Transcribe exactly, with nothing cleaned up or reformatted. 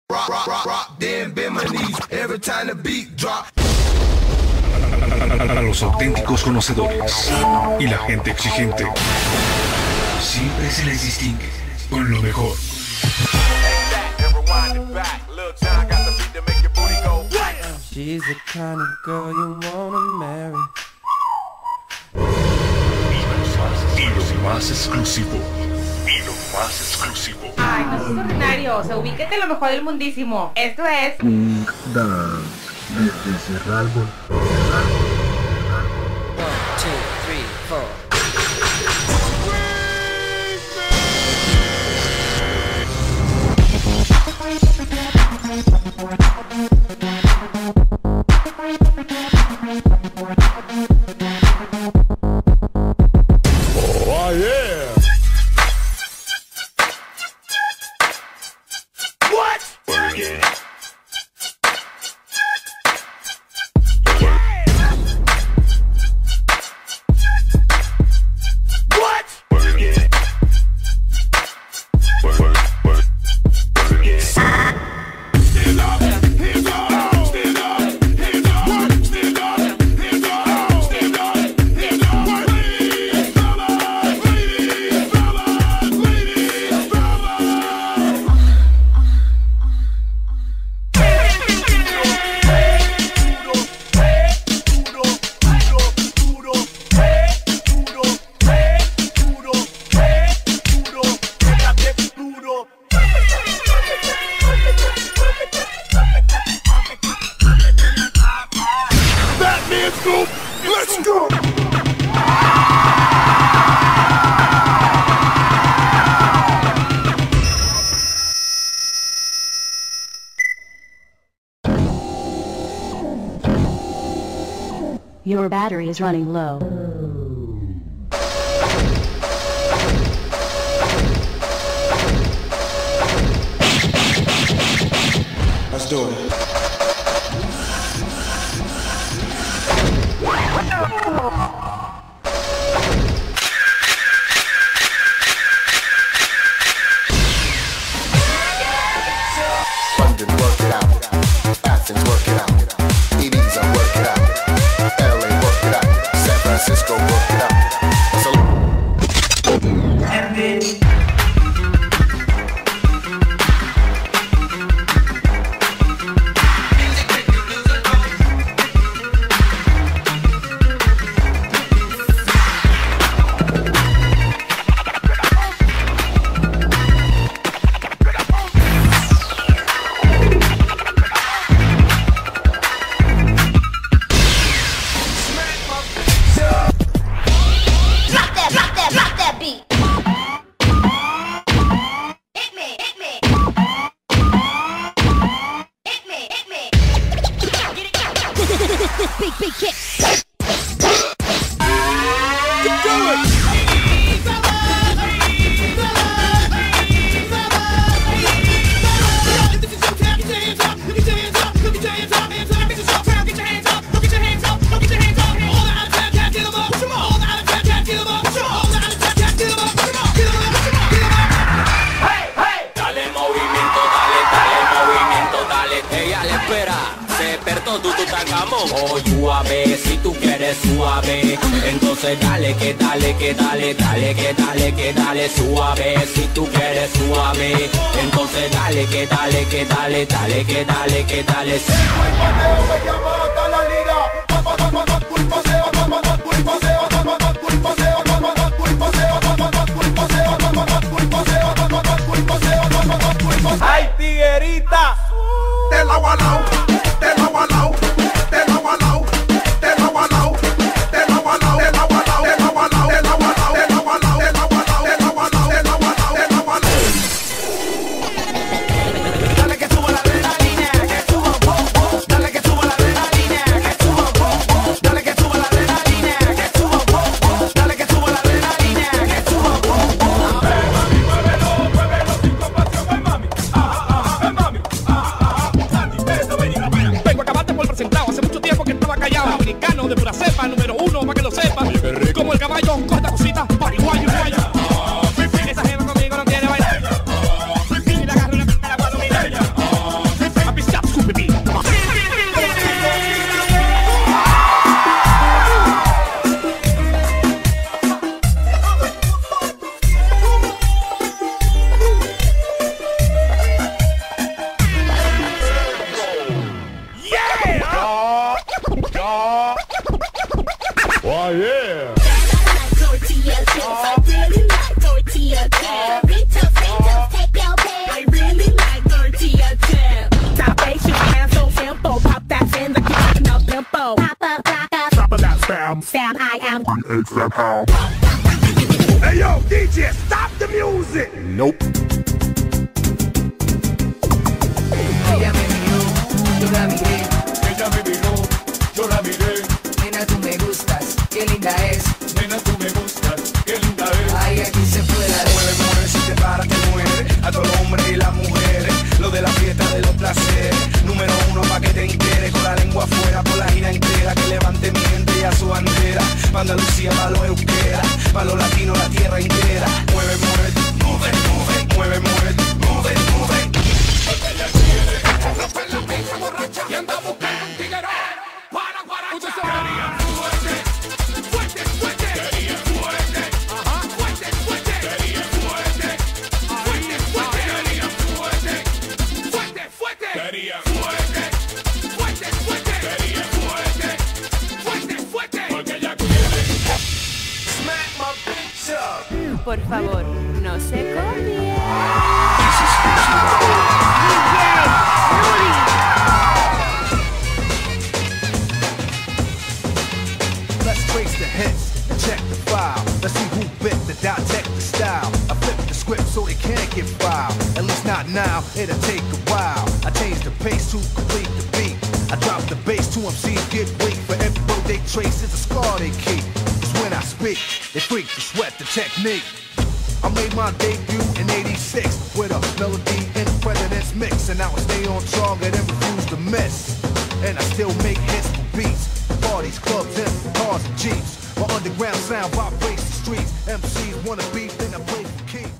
Rock, rock, rock, rock, then bend my knees every time the beat drop. A los auténticos conocedores y la gente exigente siempre se les distingue con lo mejor. She's the kind of girl you wanna marry. Y lo más exclusivo. Y lo más exclusivo. Ay, no es ordinario, o sea, ubíquete lo mejor del mundísimo. Esto es Pink Dance desde Cerralbo. One, two, three, four. Oh yeah. What? Work it. What? Work it. Work, work, work, work it. Stand up, hands up, stand up, hands up, stand up, hands up, stand up, hands up. Ladies, fellas, ladies, fellas, ladies, fellas. Batman Scoop, let's go! Your battery is running low. Let's do it. London, work it out. Athens, work it out. Ibiza, work it out. L A, work it out. San Francisco, work it out. So Drop that, drop that, drop that beat. Hit me, hit me. Hit me, hit me. Get it, get it. Big, big kick. Dale movimiento, dale, dale movimiento, dale. Ella le espera, se despertó tu Tutankamón. Oh, suave, si tú quieres suave. Entonces dale, que dale, que dale, dale, que dale, que dale, suave. Si tú quieres suave. Entonces dale, que dale, que dale, dale, que dale, que dale. ¡Ay, tiguerita! Del agua al lado, del agua al lado, del agua al lado, del agua al lado, del agua al lado, del agua al lado, del agua al lado, del agua al lado, del agua al lado, del agua al lado, del agua al lado, del agua al lado, del agua al lado. Dale que suba la adrenalina, que suba, wow, wow. Dale que suba la adrenalina, que suba, wow, wow. Dale que suba la adrenalina, que suba, wow, wow. Dale que suba la adrenalina, que suba, wow, wow. Mami, muévelo, muévelo sin compasión, ay mami, ajá, ajá, ay mami, ajá, ajá. Sandy, eso, ven y Sam, I am. Hey yo, D J, stop the music! Nope. Ella me miró, yo la miré. Ella me miró, yo la miré. Nena, tú me gustas, qué linda es. Nena, tú me gustas, qué linda es. Ay, aquí se fue la de. Mueve, mueve, si te paras te mueres. A todos los hombres y las mujeres. Lo de la fiesta de los placeres. Número uno pa' que te enteres. Con la lengua afuera por la gira entera. Que levante mi gente y a su bandera. Pa' Andalucía, pa' los euskera. Pa' los latinos, la tierra entera. Mueve, mueve, mueve, mueve, mueve, mueve, mueve, mueve. Ella quiere romper la pista borracha y anda buscando un tiguerón para guaracha. Quería fuerte, fuerte, fuerte. Quería fuerte, ajá, fuerte, fuerte. Quería fuerte, fuerte, fuerte. Quería fuerte, fuerte, fuerte. Quería fuerte, fuerte, fuerte. Quería fuerte, fuerte, fuerte. Porque ella quiere Smack my bitch up. Por favor, no se copie. Let's trace the hits and check the file. Let's see who bit the dissect the style. I flip the script so they can't get filed. At least not now, it'll take a while. I change the pace to complete the beat. I drop the bass to M Cs get weak. For every road they trace is a scar they keep. Cause when I speak, they freak to sweat the technique. I made my debut in eighty-six with a melody in the president's mix. And now I stay on target and refuse to miss. And I still make hits for beats. Parties, clubs, and cars and jeeps. My underground sound vibrates the streets. M Cs wanna beef, then I play for keeps.